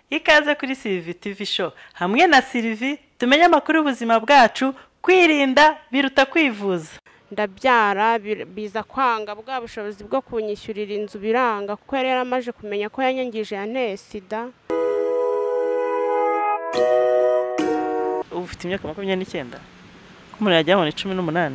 Ikaze kuri Sylvie TV show hamwe na Sylvie tumenye amakuru y'ubuzima bwacu kwirinda biruta kwivuza. Ndabyara biza kwanga bwa bushobozi bwo kunyishyurira inzu biranga kuko yari yaramaje kumenya ko yanyangije yanteye Sida. Ufite imyaka 29 ko umuntu yajya mu 18.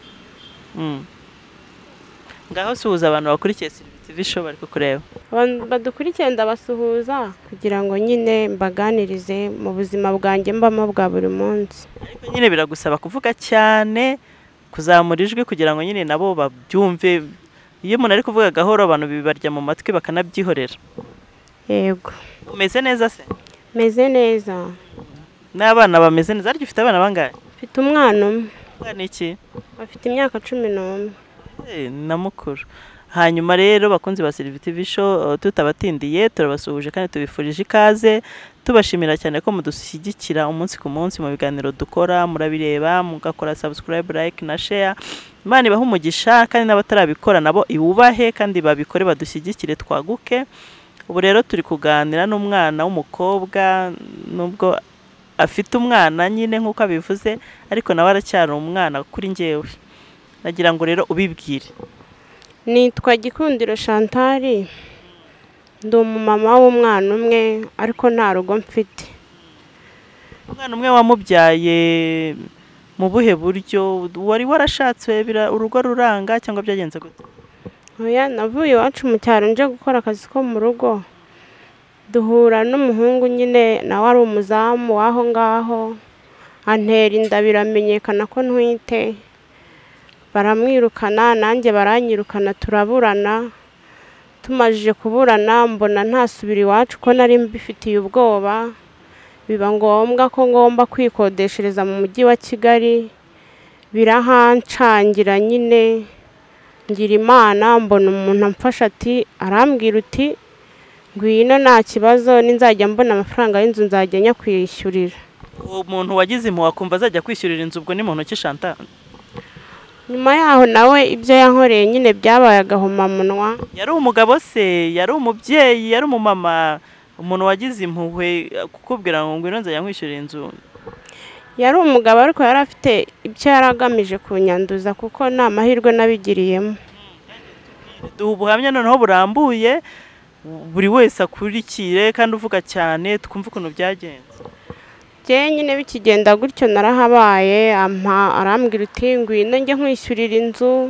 Ngaho suhuza abantu bakurikiye Sylvie TV show bari kukureba. Badukurikiye ndabasuhuza kugira ngo nyine mbaganirize mu buzima bwanjye mbamo bwa buri munsi. Ariko nyine biragusaba kuvuga cyane kuzamura ijwi kugira ngo nyine nabo babyumve. Iyo umuntu ari kuvuga gahoro abantu bibarya mu matwi bakanabyihorera. Yego. Umeze neza se? Meze neza. N'abana bameze neza. Ariko ufite abana bangahe? Mfite umwana umwe. Umwana iki? Afite imyaka 11. Na mukuru. Hanyuma rero bakunzi ba Sylvie TV show tutabatindiye turabasuhuje kandi tubifurije ikaze tubashimira cyane ko mudushyigikira umunsi ku munsi mu biganiro dukora murabireba mugakora subscribe like na share. Imana ibahe umugisha kandi n'abatarabikora nabo iwubahe kandi babikore badushyigikire twaguke. Ubu rero turi kuganira n'umwana w'umukobwa nubwo afite umwana nyine nkuko abivuze ariko nawe aracyari umwana kuri njyewe. Nagira ngo rero ubibwire. Nitwa Gikundiro Chantal. Ndi umumama w'umwana umwe ariko nta rugo mfite. Umwana umwe wamubyaye mu buhe buryo? Wari warashatse urugo ruranga cyangwa byagenze gute? Oya, navuye iwacu mu cyaro nje gukora akazi ko mu rugo. Duhura n'umuhungu nyine nawe ari umuzamu waho ngaho. Antera inda biramenyekana ko ntwite. Baramwirukana nanjye baranyirukana turaburana. Tumajije kuburana mbona ntasubira iwacu ko nari mbifitiye ubwoba. Biba ngombwa ko ngomba kwikodeshereza mu mujyi wa Kigali. Birahancangira nyine. Ngira Imana mbona umuntu amfasha ati arambwira uti ngwino nta kibazo ninzajya mbona amafaranga y'inzu nzajya nya kwishyurira. Uwo muntu wagize impuhwe akumva azajya kwishyurira inzu ubwo ni muntu ki Chantal? Nyuma yaho nawe ibyo yankoreye nyine byabaye agahomamunwa. Yari umugabo se? Yari umubyeyi? Yari umumama? Umuntu wagize impuhwe kukubwira ngo ngwino nzajya nkwishyurira inzu? Yari umugabo ariko yari afite ibyo yaragamije kunyanduza kuko nta mahirwe nabigiriyemo. Ubuhamya noneho burambuye buri wese akurikire kandi uvuga cyane twumva ukuntu byagenze. Nyine bikigenda gutyo narahabaye arambwira uti ngwino njye nkwishyurira inzu.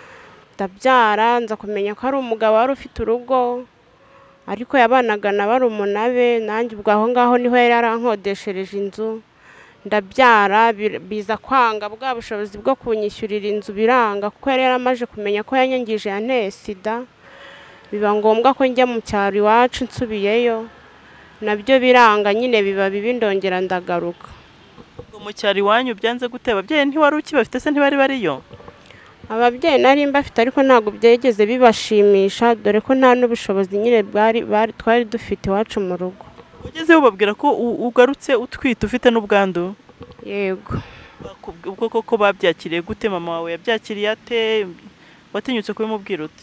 Ndabyara nza kumenya ko ari umugabo wari ufite urugo ariko yabanaga na barumuna be nanjye ubwo aho ngaho niho yari yarankodeshereje inzu. Ndabyara biza kwanga bwa bushobozi bwo kunyishyurira inzu biranga kuko yari yaramaje kumenya ko yanyangije yanteye Sida. Biba ngombwa ko njya mu cyaro iwacu nsubiyeyo. Nabyo biranga nyine biba bibi ndongera ndagaruka. Mu cyari wanyu byanze gute? Ababyeyi ntiwari ukibafite se ntibari bariyo? Ababyeyi nari mbafite ariko ntago byegeze bibashimisha dore ko nta n'ubushobozi nyine twari dufite iwacu mu rugo. Ugeze ubabwira ko ugarutse utwite ufite n'ubwandu? Yego. Ubwo koko babyakiriye gute? Mama wawe yabyakiriye ate? Watinyutse kubimubwira ute?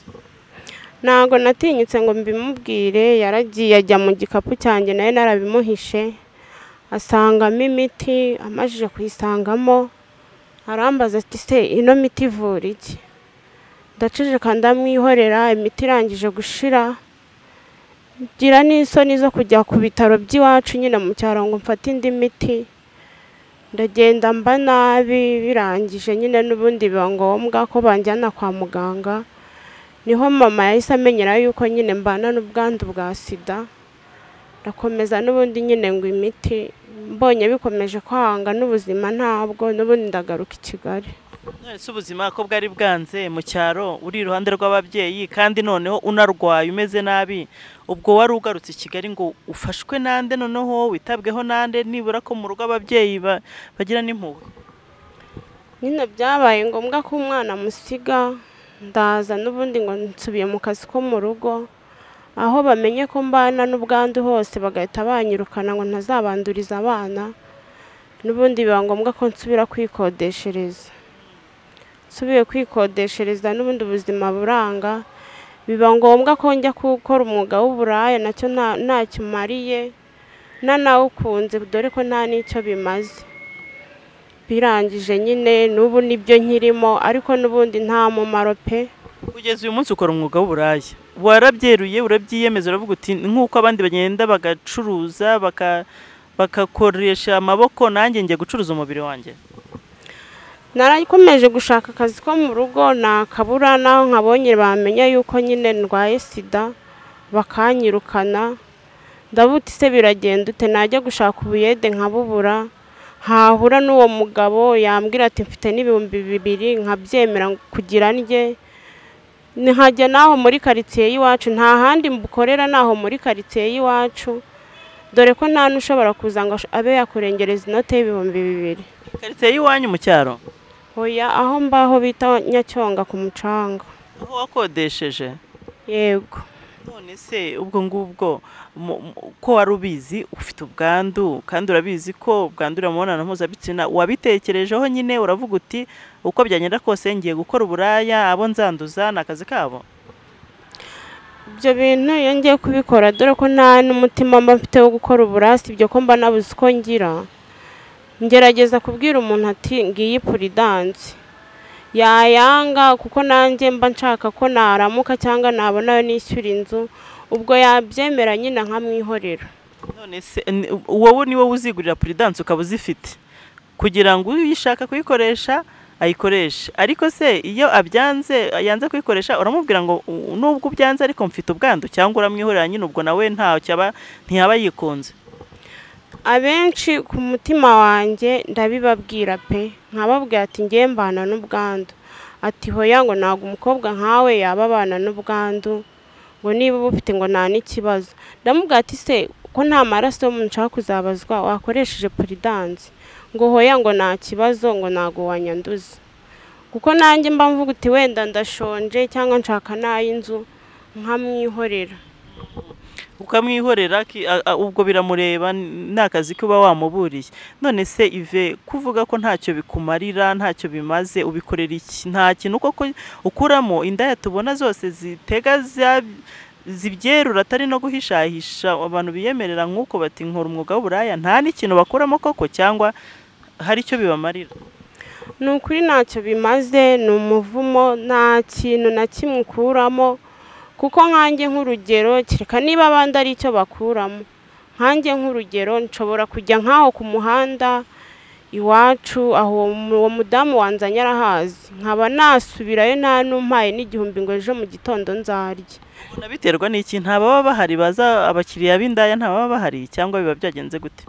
Ntago natinyutse ngo mbimubwire. Yaragiye ajya mu gikapu cyanjye naye narabimuhishe asangamo imiti. Amajije kuyisangamo arambaza ati se ino miti ivura iki? Ndaceceka ndamwihorera. Imiti irangije gushira gira n'isoni zo kujya ku bitaro by'iwacu nyine mu cyaro ngo mfate indi miti. Ndagenda mba nabi birangije nyine n'ubundi biba ngombwa ko banjyana kwa muganga. Niho mama yahise amenyera yuko nyine mbana n'ubwandu bwa Sida. Ndakomeza n'ubundi nyine ngo imiti mbonye bikomeje kwanga n'ubuzima ntabwo n'ubundi ndagaruka i Kigali. Nese ubuzima ko bwari bwanze mu cyaro uri iruhande rw'ababyeyi kandi noneho unarwaye umeze nabi. Ubwo wari ugarutse i Kigali ngo ufashwe nande noneho witabweho nande nibura ko mu rugo ababyeyi bagira n'impuhwe? Nyine byabaye ngombwa ko umwana musiga. Ndaza n'ubundi ngo nsubiye mu kazi ko mu rugo aho bamenye ko mbana n'ubwandu hose bagahita banyirukana ngo ntazabanduriza abana. N'ubundi biba ngombwa ko nsubira kwikodeshereza. Nsubiye kwikodeshereza n'ubundi ubuzima buranga. Biba ngombwa ko njya gukora umwuga w'uburaya nacyo ntacyo mariye nanawukunze dore ko nta n'icyo bimaze. Birangije nyine n'ubu nibyo nkirimo ariko n'ubundi nta mumaro pe. Kugeza uyu munsi ukora umwuga w'uburaya, warabyeruye urabyiyemeza uravuga uti nk'uko abandi bagenda bagacuruza bakakoresha amaboko, nanjye ngiye gucuruza umubiri wanjye? Narakomeje gushaka akazi ko mu rugo nakabura, naho nkabonye bamenya yuko nyine ndwaye sida bakanyirukana. Ndavuga se biragenda ute, najya gushaka ubuyede nkabubura, hahura n'uwo mugabo yambwira ati mfite n'ibihumbi 2 nkabyemera kugira ndye. Nkajya naho muri quartier y'iwacu, nta handi mbukorera naho muri quartier y'iwacu, dore ko nta nushobora kuza ngo abe yakurengereza inote y'ibihumbi 2. Quartier y'iwanyu mu cyaro? Oya, aho mbaho bita Nyacyonga ku mucanga. Aho wakodesheje? Yego. None se ubwo ngubwo ko wari ubizi ufite ubwandu kandi urabizi ko ubwandura mu mibonano mpuzabitsina, wabitekerejeho nyine uravuga uti uko byagenda kose ngiye gukora uburaya, abo nzanduza n'akazi kabo? Ibyo bintu iyo ngiye kubikora, dore ko nta n'umutima mba mfite wo gukora uburasi, ibyo ko mba nabuze uko ngira, ngerageza kubwira umuntu ati ngiyi prudence, yayanga kuko nanjye mba nshaka ko naramuka cyangwa nabonayo nishyura inzu, ubwo yabyemera nyine nkamwihorera. None se wowe ni wowe uzigurira prudence ukaba uzifite kugira ngo uyishaka kuyikoresha ayikoreshe, ariko se iyo yanze kuyikoresha uramubwira ngo nubwo byanze ariko mfite ubwandu, cyangwa uramwihorera nyine ubwo nawe ntiyaba yikunze? Abenshi ku mutima wanjye ndabibabwira pe, nkababwira ati ngiye mbana n'ubwandu, ati hoya ngo ntabwo umukobwa nkawe yaba abana n'ubwandu, ngo niba bufite ngo nta n'ikibazo. Ndamubwira ati se ko nta maraso y'umuntu nshaka kuzabazwa wakoresheje prudence? Ngo hoya ngo nta kibazo, ngo ntago wanyanduza. Kuko nanjye mba mvuga uti wenda ndashonje cyangwa nshaka n'ay'inzu, nkamwihorera. Ukamwihorera ubwo biramureba, n'akazi kuba wamuburiye. None se Ive, kuvuga ko ntacyo bikumarira, ntacyo bimaze, ubikorera iki? Nta kintu koko ukuramo? Indaya tubona zose zitega zibyerura, atari no guhishahisha abantu biyemerera nk'uko bati nkora umwuga w'uburaya, nta n'ikintu bakuramo koko, cyangwa hari icyo bibamarira? Ni ukuri ntacyo bimaze, ni umuvumo, nta kintu na kimwe ukuramo. Kuko nkanjye nk'urugero, kereka niba abandi ari icyo bakuramo, nkanjye nk'urugero nshobora kujya nkaho ku muhanda iwacu, aho uwo mudamu wanzanye arahazi, nkaba nasubirayo nta numpaye n'igihumbi ngo ejo mu gitondo nzarye. Biterwa n'iki? Nta baba bahari baza, abakiriya b'indaya nta baba bahari, cyangwa biba byagenze gute?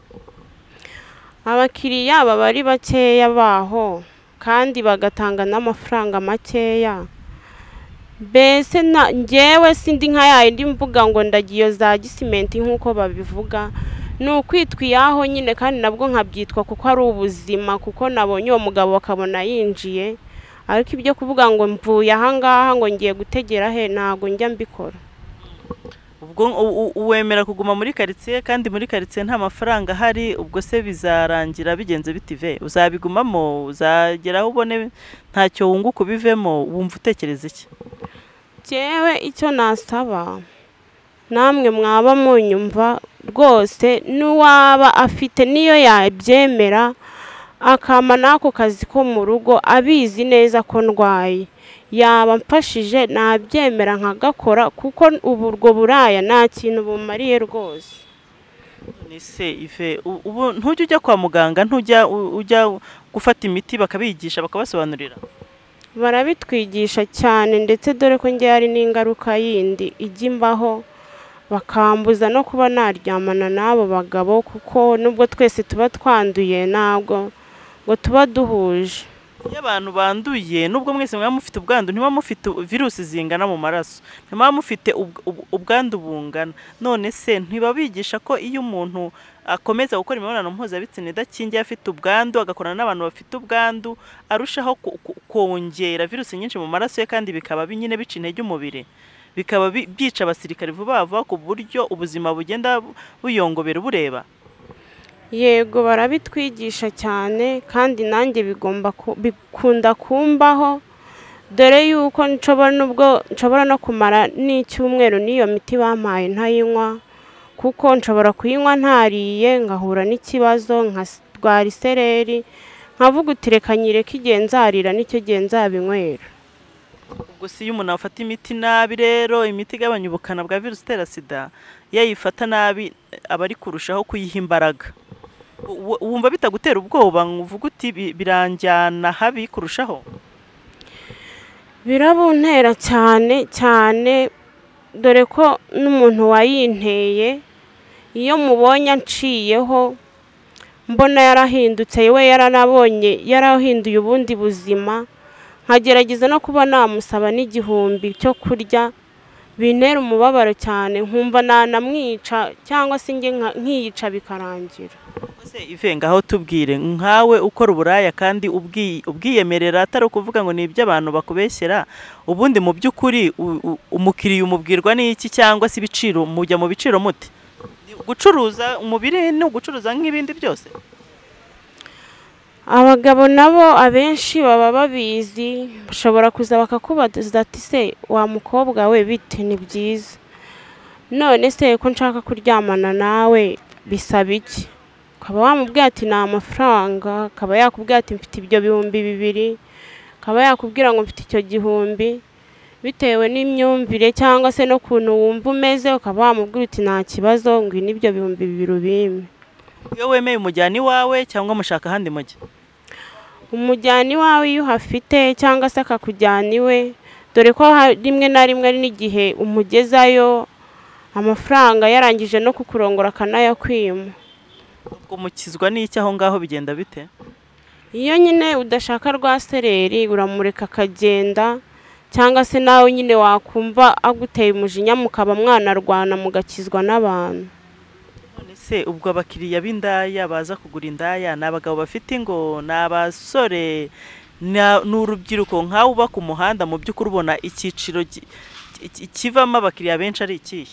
Abakiriya baba ari bakeya baho, kandi bagatanga n'amafaranga makeya. Mbese njyewe sindi nka yayindi mvuga ngo ndagiyo za gisimenti nk'uko babivuga, ni ukwitwiyaho nyine, kandi nabwo nkabyitwa kuko ari ubuzima, kuko nabonye uwo mugabo bakabona yinjiye, ariko ibyo kuvuga ngo mvuye ahangaha ngo ngiye gutegera he, ntabwo njya mbikora. Ubwo uwemera kuguma muri quartier, kandi muri quartier nta mafaranga ahari, ubwo se bizarangira bigenze bitive? Uzabigumamo? Uzageraho ubone ntacyo wunguka ubivemo? Wumva utekereza iki? Jewe icyo nasaba, namwe mwaba munyumva rwose, n'uwaba afite niyo yabyemera akama n'ako kazi ko mu rugo abizi neza ko ndwaye, yaba mfashije nabyemera nkagakora, kuko ubwo buraya nta kintu bumariye rwose. Ni se Ive, ubu ntujya ujya kwa muganga, ujya gufata imiti bakabigisha bakabasobanurira? Barabitwigisha cyane, ndetse dore ko ngiye hari n'ingaruka yindi ijya imbaho, bakambuza no kuba naryamana n'abo bagabo, kuko nubwo twese tuba twanduye ntabwo ngo tuba duhuje. Iyo abantu banduye, nubwo mwese mwaba mufite ubwandu, ntiba mufite virusi zingana mu maraso, ntiba mufite ubwandu bungana. None se ntibabigisha ko iyo umuntu akomeza gukora imibonano mpuzabitsina idakingiye afite ubwandu, agakorana n'abantu bafite ubwandu, arushaho kongera virusi nyinshi mu maraso ye, kandi bikaba nyine bica intege umubiri, bikaba byica abasirikare vuba vuba, ku buryo ubuzima bugenda buyongobera bureba? Yego, barabitwigisha cyane, kandi nanjye bikunda kumbaho, dore yuko nshobora no kumara n'icyumweru n'iyo miti bampaye ntayinywa, kuko nshobora kuyinywa ntariye ngahura n'ikibazo nkarwara isereri nkavuga uti reka nyireke igihe nzarira nicyo gihe nzabinywera. ubwo si iyo umuntu afata imiti nabi rero imiti igabanya ubukana bwa virusi itera sida iyo ayifata nabi aba ari kurushaho kuyiha imbaraga. Wumva bitagutera ubwoba uvuga uti biranjyana habi kurushaho? Birabuntera cyane cyane, dore ko n'umuntu wayinteye iyo mubonye anciyeho mbona yarahindutse, we yaranabonye yarahinduye ubundi buzima, nkagerageza no kuba namusaba n'igihumbi cyo kurya, bintera umubabaro cyane nkumva nanamwica cyangwa se nge nkiyica bikarangira. Ese Ivenga aho tubwire nkawe ukora uburaya kandi ubwiyemerera atari ukuvuga ngo ni iby'abantu bakubeshyera, ubundi mu by'ukuri umukiriya umubwirwa n'iki cyangwa se ibiciro mujya mu biciro muti? Gucuruza umubiri ni ugucuruza nk'ibindi byose? Abagabo nabo abenshi baba babizi, bashobora kuza bakakubaza ati se wa mukobwa we bite, ni byiza, none se ko nshaka kuryamana nawe bisaba iki? Ukaba wamubwira ati ni amafaranga, akaba yakubwira ati mfite ibyo 200, akaba yakubwira ngo mfite icyo 1,000, bitewe n'imyumvire cyangwa se no kuntu wumva umeze, ukaba wamubwira uti nta kibazo ngo n'ibyo 200 ubimpe. Iyo wemeye umujyani wawe cyangwa mushaka handi mujye? Umujyani wawe iyo uhafite cyangwa se akakujyana iwe, dore ko rimwe na rimwe ari n'igihe umugezayo amafaranga yarangije no kukurongora akanayakwima. Ubwo mukizwa n'iki aho ngaho bigenda bite? Iyo nyine udashaka rwasereri uramureka akagenda, cyangwa se nawe nyine wakumva aguteye umujinya mukaba mwanarwana mugakizwa n'abantu. None se ubwo abakiriya b'indaya baza kugura indaya ni abagabo bafite ingo, ni abasore, ni urubyiruko nkawe uba ku muhanda, mu by'ukuri ubona icyiciro kivamo abakiriya benshi ari ikihe?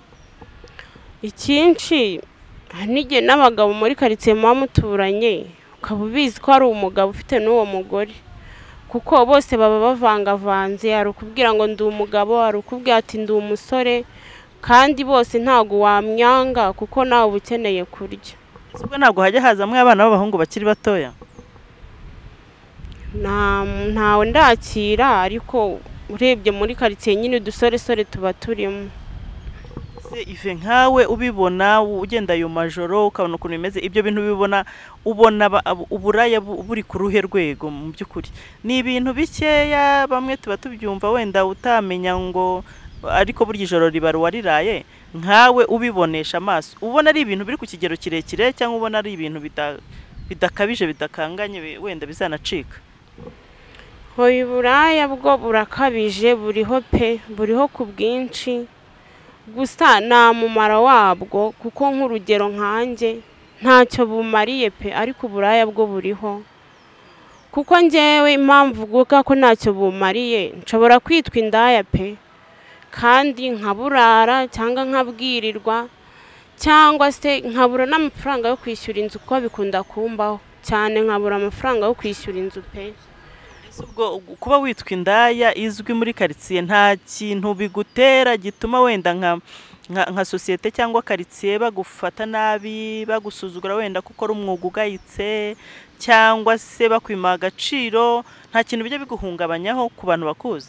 Icyinshi n'igihe n'abagabo muri karitsiye muba muturanye ukaba ubizi ko ari umugabo ufite n'uwo mugore, kuko bose baba bavangavanze, hari ukubwira ngo ndi umugabo, hari ukubwira ati ndi umusore, kandi bose ntago wamyanga kuko nawe uba ukeneye kurya. Ubwo ntabwo hajya hazamwe abana b'abahungu bakiri batoya? Ntawe ndakira, ariko urebye muri karitsiye nyine udusoresore tuba turimo. Se Ive nkawe ubibona ugenda ayo majoro ukabona ukuntu bimeze, ibyo bintu ubona uburaya buri ku ruhe rwego? Mu by'ukuri ni ibintu bikeya, bamwe tuba tubyumva wenda utamenya ngo ariko burya ijoro ribara uwariraye. Nkawe ubibonesha amaso ubona ari ibintu biri ku kigero kirekire cyangwa ubona ari ibintu bidakabije bidakanganye wenda bizanacika? Hoya uburaya bwo burakabije, buriho pe, buriho ku bwinshi, gusa nta mumaro wabwo, kuko nk'urugero nkanjye ntacyo bumariye pe, ariko uburaya bwo buriho, kuko njyewe impamvu guka ko ntacyo bumariye nshobora kwitwa indaya pe, kandi nkaburara cyangwa nkabwirirwa, cyangwa se nkabura n'amafaranga yo kwishyura inzu, kuko bikunda kumbaho cyane, nkabura amafaranga yo kwishyura inzu pe. Ubwo kuba witwa indaya izwi muri karitsiye nta kintu bigutera gituma wenda nka sosiyete cyangwa karitsiye bagufata nabi, bagusuzugura wenda kuko ari umwuga ugayitse, cyangwa se bakwima agaciro, nta kintu bijya biguhungabanyaho ku bantu bakuze?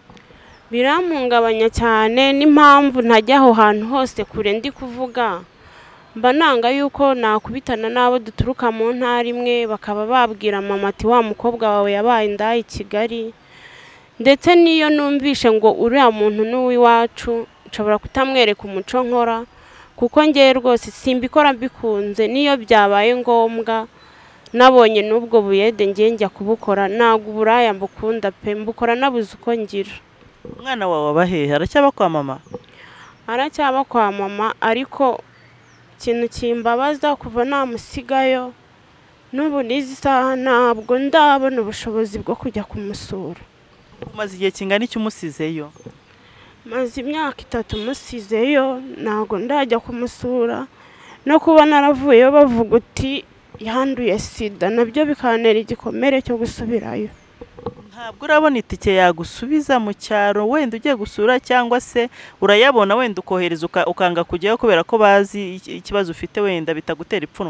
Birampungabanya cyane, n'impamvu ntajya aho hantu hose kure ndi kuvuga, mba nanga yuko nakubitana n'abo duturuka mu ntara imwe bakaba babwira mama ati wa mukobwa wawe yabaye indaya i Kigali, ndetse n'iyo numvishe ngo uriya muntu n'uw'iwacu nshobora kutamwereka umuco nkora, kuko ngewe rwose simbikora mbikunze, n'iyo byabaye ngombwa nabonye n'ubwo buyede ngewe njya kubukora, ntabwo uburaya mbukunda pe, mbukora nabuze uko ngira. Umwana wawe aba hehe? Aracyaba kwa mama? Aracyaba kwa mama, ariko ikintu kimbabaza kuva namusigayo n'ubu n'izi saha ntabwo ndabona ubushobozi bwo kujya kumusura. Umaze igihe kingana iki umusizeyo? Maze imyaka 3 musizeyo, ntabwo ndajya kumusura, no kuba naravuyeyo bavuga uti yanduye sida, nabyo bikantera igikomere cyo gusubirayo. ntabwo urabona itike yagusubiza mu cyaro wenda ugiye gusura, cyangwa se urayabona wenda ukohereza ukanga kujyayo kubera ko bazi ikibazo ufite wenda bitagutera ipfunwe?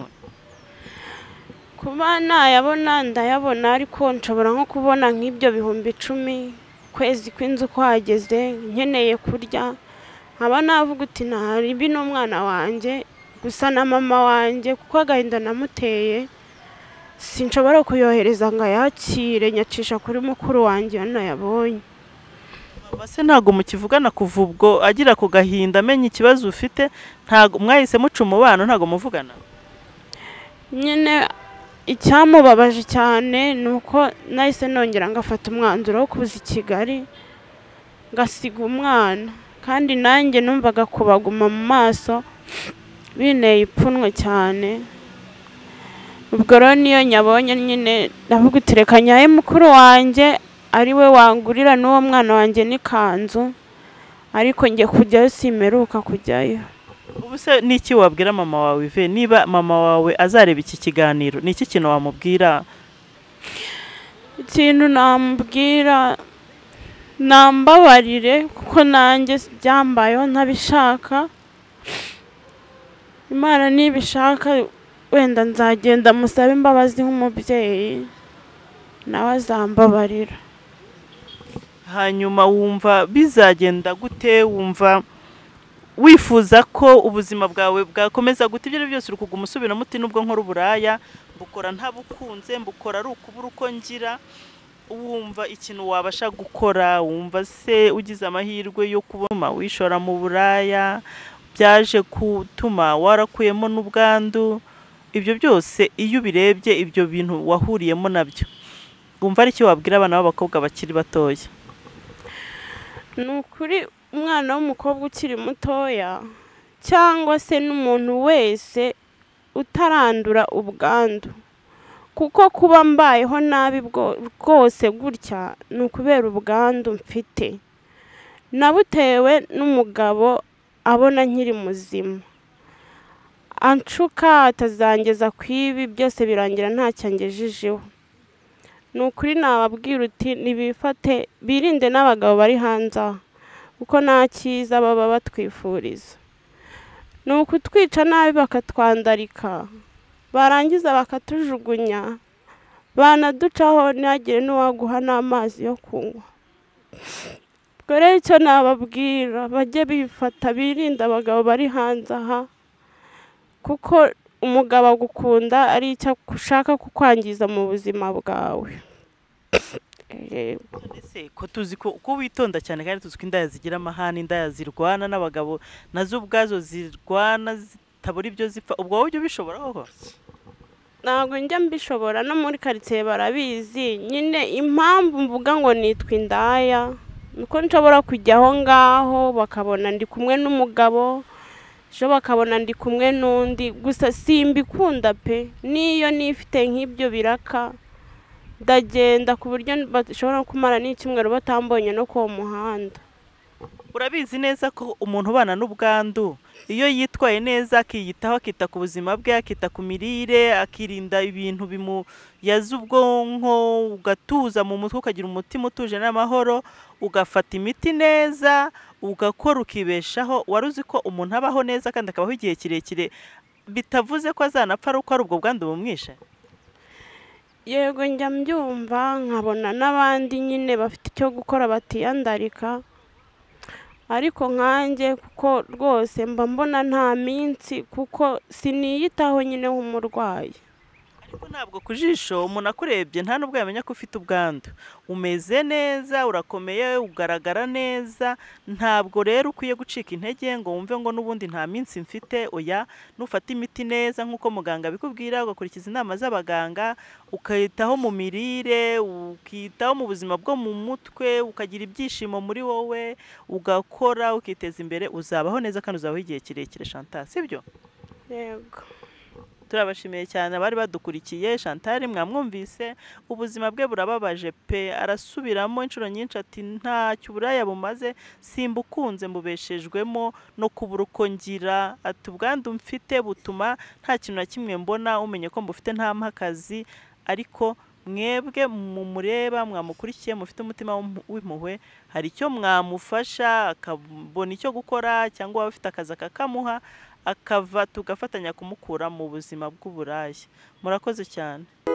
kuba nayabona ndayabona, ariko nshobora nko kubona nk'ibyo bihumbi 10 kwezi kw'inzu kwageze nkeneye kurya, nkaba navuga uti ibi n'umwana wanjye gusa na mama wanjye, kuko agahinda namuteye sinshobora kuyohereza ngo ayakire, nyacisha kuri mukuru wanjye hano yabonye. Mama se ntago mukivugana kuva ubwo agira ku gahinda amenya ikibazo ufite? Ntago mwahise muca umubano, ntago muvugana? Nyine icyamubabaje cyane nuko nahise nongera ngafata umwanzuro wo kuza i Kigali ngasiga umwana, kandi nanjye numvaga kubaguma mu maso binteye ipfunwe cyane. Ubwo rero niyo nyabonye nyine ndavuga uti reka nyahe mukuru wanjye ari we wangurira n'uwo mwana wanjye n'ikanzu, ariko njye kujyayo simeruka kujyayo. Ubu se niki wabwira mama wawe Ive? Niba mama wawe azareba iki kiganiro, niki kintu wamubwira? Ikintu namubwira, nambabarire kuko nanjye byambayeho ntabishaka. Imana nibishaka wenda nzagenda musabe imbabazi nk'umubyeyi, nawe azambabarira. Hanyuma wumva bizagenda gute? Wumva wifuza ko ubuzima bwawe bwakomeza gute? Ibyo byose uri kuguma usubiramo uti nubwo nkora uburaya mbukora ntabukunze, mbukora ari ukubura uko ngira. Wumva ikintu wabasha gukora? Wumva se ugize amahirwe yo kubona wishora mu buraya byaje gutuma warakuyemo n'ubwandu? Ibyo byose iyo ubirebye ibyo bintu wahuriyemo nabyo, wumva ari iki wabwira abana b'abakobwa bakiri batoya? Ni ukuri umwana w'umukobwa ukiri mutoya cyangwa se n'umuntu wese utarandura ubwandu, kuko kuba mbayeho nabi bwose gutya ni ukubera ubwandu mfite, nabutewe n'umugabo abona nkiri muzima, anshuka atazangeza kwibi byose birangira ntacyo ngejejeho. Ni ukuri nababwira uti nibifate birinde n'abagabo bari hanze aha, kuko nta cyiza baba batwifuriza. Ni ukutwica nabi bakatwandarika, barangiza bakatujugunya, banaducaho ntihagire n'uwaguha n'amazi yo kunywa. Ubwo rero icyo nababwira, bajye bifata birinde abagabo bari hanze aha, kuko umugabo agukunda ari icyo ushaka kukwangiza mu buzima bwawe. Ese ko tuzi ko witonda cyane, kandi tuzi ko indaya zigira amahane, indaya zirwana n'abagabo nazo ubwazo zirwana zitabura ibyo zipfa, ubwo wowe ujya ubishoboraho? Ntabwo njya mbishobora, no muri karitsiye barabizi. Nyine impamvu mvuga ngo nitwa indaya nuko nshobora kujya aho ngaho bakabona ndi kumwe n'umugabo, ejo bakabona ndi kumwe n'undi, gusa simbikunda pe. Niyo nifite nk'ibyo biraka ndagenda ku buryo bashobora kumara n'icyumweru batambonye no ku muhanda. Urabizi neza ko umuntu ubana n'ubwandu iyo yitwaye neza, akiyitaho, akita ku buzima bwe, akita ku mirire, akirinda ibintu bimuyaza ubwonko, ugatuza mu mutwe, ukagira umutima utuje n'amahoro, ugafata imiti neza, ugakora, ukibeshaho, wari uzi ko umuntu abaho neza kandi akabaho igihe kirekire, bitavuze ko azanapfa ari uko ari ubwo bwandu bumwishe? Yego njya mbyumva, nkabona n'abandi nyine bafite icyo gukora batiyandarika, ariko nkanjye kuko rwose mba mbona nta minsi, kuko siniyitaho nyine nk'umurwayi. Ariko ntabwo ku jisho umuntu akurebye nta nubwo yamenya ko ufite ubwandu. Umeze neza, urakomeye, ugaragara neza, ntabwo rero ukwiye gucika intege ngo wumve ngo n'ubundi nta minsi mfite. Oya, nufata imiti neza nk'uko muganga bikubwira, ugakurikiza inama z'abaganga, ukayitaho mu mirire, ukitaho mu buzima bwo mu mutwe, ukagira ibyishimo muri wowe, ugakora, ukiteza imbere, uzabaho neza kandi uzabaho igihe kirekire. Chantal, sibyo? Yego. Turabashimiye cyane abari badukurikiye. Chantal mwamwumvise, ubuzima bwe burababaje pe, arasubiramo inshuro nyinshi ati ntacyo uburaya bumaze, simbukunze, mbubeshejwemo no kubura uko ngira, ati ubwandu mfite butuma nta kintu na kimwe mbona, umenye ko mbufite nta mpakazi, ariko mwebwe mumureba mwamukurikiye mufite umutima w'impuhwe hari icyo mwamufasha akabona icyo gukora cyangwa waba ufite akazi akakamuha akava tugafatanya kumukura mu buzima bw'uburaya. Murakoze cyane.